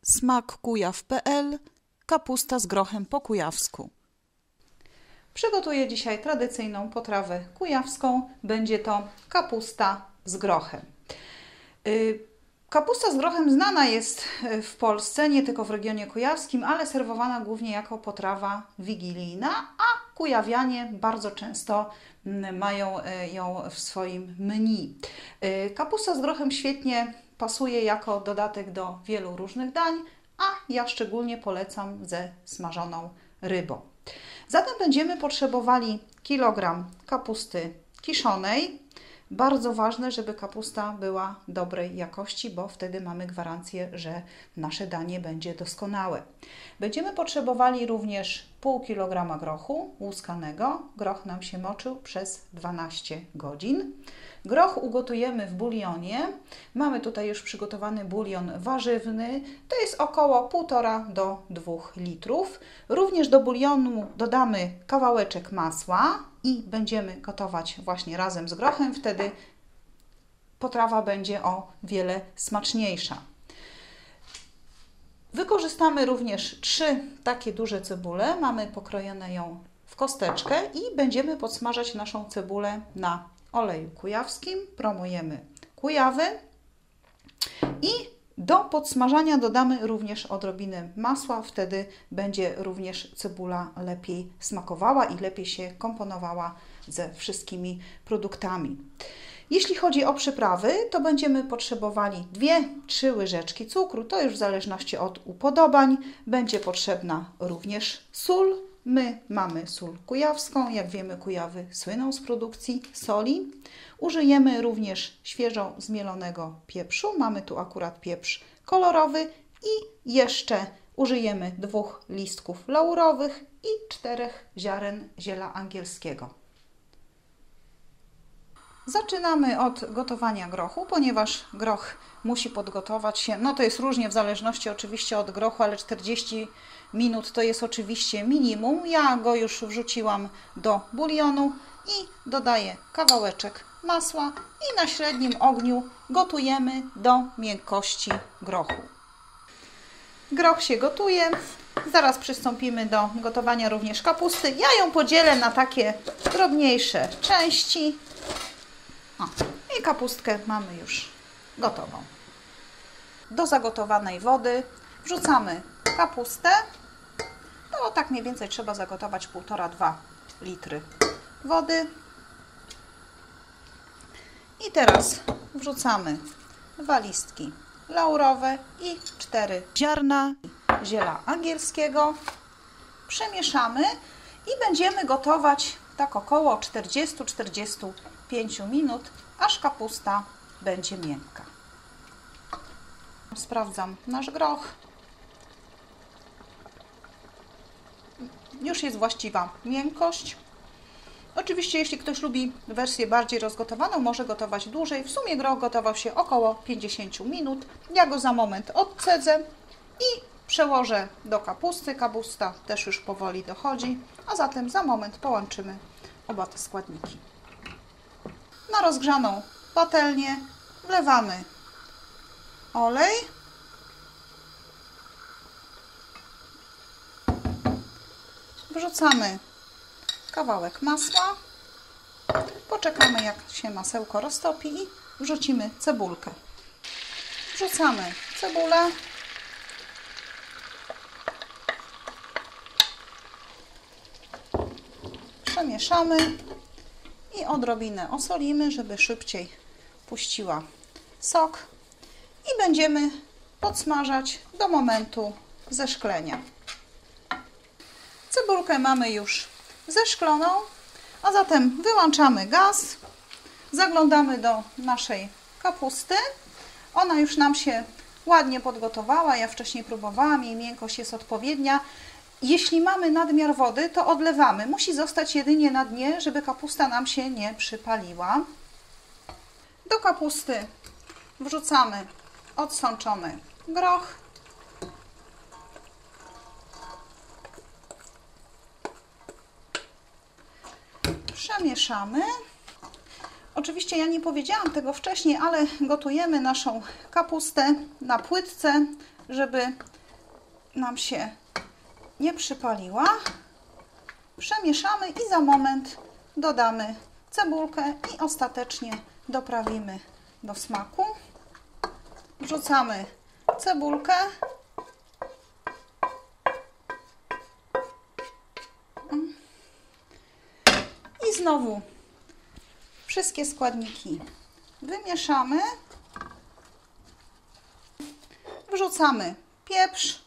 smakkujaw.pl. Kapusta z grochem po kujawsku. Przygotuję dzisiaj tradycyjną potrawę kujawską. Będzie to kapusta z grochem. Kapusta z grochem znana jest w Polsce, nie tylko w regionie kujawskim, ale serwowana głównie jako potrawa wigilijna, a kujawianie bardzo często mają ją w swoim menu. Kapusta z grochem świetnie pasuje jako dodatek do wielu różnych dań, a ja szczególnie polecam ze smażoną rybą. Zatem będziemy potrzebowali kilogram kapusty kiszonej. Bardzo ważne, żeby kapusta była dobrej jakości, bo wtedy mamy gwarancję, że nasze danie będzie doskonałe. Będziemy potrzebowali również pół kilograma grochu łuskanego. Groch nam się moczył przez 12 godzin. Groch ugotujemy w bulionie. Mamy tutaj już przygotowany bulion warzywny. To jest około 1,5 do 2 litrów. Również do bulionu dodamy kawałeczek masła i będziemy gotować właśnie razem z grochem. Wtedy potrawa będzie o wiele smaczniejsza. Wykorzystamy również 3 takie duże cebule. Mamy pokrojone ją w kosteczkę i będziemy podsmażać naszą cebulę na oleju kujawskim. Promujemy kujawy i do podsmażania dodamy również odrobinę masła. Wtedy będzie również cebula lepiej smakowała i lepiej się komponowała ze wszystkimi produktami. Jeśli chodzi o przyprawy, to będziemy potrzebowali 2-3 łyżeczki cukru. To już w zależności od upodobań. Będzie potrzebna również sól. My mamy sól kujawską. Jak wiemy, Kujawy słyną z produkcji soli. Użyjemy również świeżo zmielonego pieprzu. Mamy tu akurat pieprz kolorowy i jeszcze użyjemy 2 listków laurowych i 4 ziaren ziela angielskiego. Zaczynamy od gotowania grochu, ponieważ groch musi podgotować się, no to jest różnie w zależności oczywiście od grochu, ale 40 minut to jest oczywiście minimum. Ja go już wrzuciłam do bulionu i dodaję kawałeczek masła i na średnim ogniu gotujemy do miękkości grochu. Groch się gotuje. Zaraz przystąpimy do gotowania również kapusty. Ja ją podzielę na takie drobniejsze części. I kapustkę mamy już gotową. Do zagotowanej wody wrzucamy kapustę. To tak mniej więcej trzeba zagotować 1,5–2 litry wody. I teraz wrzucamy 2 listki laurowe i 4 ziarna ziela angielskiego. Przemieszamy i będziemy gotować tak około 40–45 minut, aż kapusta będzie miękka. Sprawdzam nasz groch. Już jest właściwa miękkość. Oczywiście, jeśli ktoś lubi wersję bardziej rozgotowaną, może gotować dłużej. W sumie groch gotował się około 50 minut. Ja go za moment odcedzę i przełożę do kapusty. Kapusta też już powoli dochodzi, a zatem za moment połączymy oba te składniki. Na rozgrzaną patelnię wlewamy olej. Wrzucamy kawałek masła. Poczekamy, jak się masełko roztopi i wrzucimy cebulkę. Wrzucamy cebulę. Przemieszamy i odrobinę osolimy, żeby szybciej puściła sok i będziemy podsmażać do momentu zeszklenia. Cebulkę mamy już zeszkloną, a zatem wyłączamy gaz, zaglądamy do naszej kapusty. Ona już nam się ładnie podgotowała, ja wcześniej próbowałam, jej miękkość jest odpowiednia. Jeśli mamy nadmiar wody, to odlewamy. Musi zostać jedynie na dnie, żeby kapusta nam się nie przypaliła. Do kapusty wrzucamy odsączony groch. Przemieszamy. Oczywiście ja nie powiedziałam tego wcześniej, ale gotujemy naszą kapustę na płytce, żeby nam się nie przypaliła. Przemieszamy i za moment dodamy cebulkę i ostatecznie doprawimy do smaku. Wrzucamy cebulkę. I znowu wszystkie składniki wymieszamy. Wrzucamy pieprz.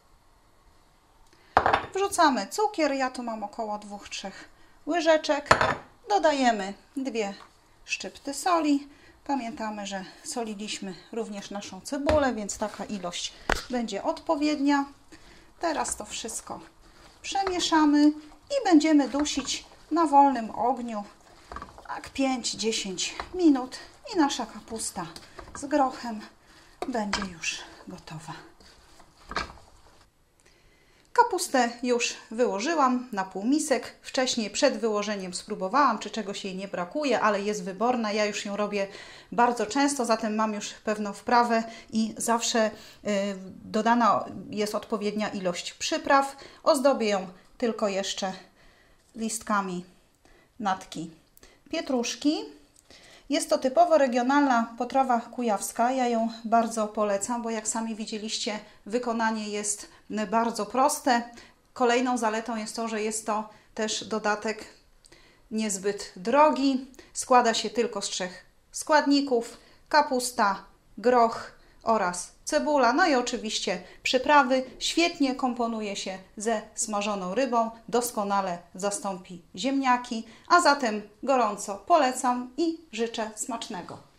Wrzucamy cukier. Ja tu mam około 2-3 łyżeczek. Dodajemy 2 szczypty soli. Pamiętamy, że soliliśmy również naszą cebulę, więc taka ilość będzie odpowiednia. Teraz to wszystko przemieszamy i będziemy dusić na wolnym ogniu tak 5-10 minut i nasza kapusta z grochem będzie już gotowa. Kapustę już wyłożyłam na półmisek. Wcześniej przed wyłożeniem spróbowałam, czy czegoś jej nie brakuje, ale jest wyborna. Ja już ją robię bardzo często, zatem mam już pewną wprawę i zawsze dodana jest odpowiednia ilość przypraw. Ozdobię ją tylko jeszcze listkami natki pietruszki. Jest to typowo regionalna potrawa kujawska. Ja ją bardzo polecam, bo jak sami widzieliście, wykonanie jest bardzo proste. Kolejną zaletą jest to, że jest to też dodatek niezbyt drogi. Składa się tylko z 3 składników: kapusta, groch oraz cebula. No i oczywiście przyprawy. Świetnie komponuje się ze smażoną rybą. Doskonale zastąpi ziemniaki. A zatem gorąco polecam i życzę smacznego.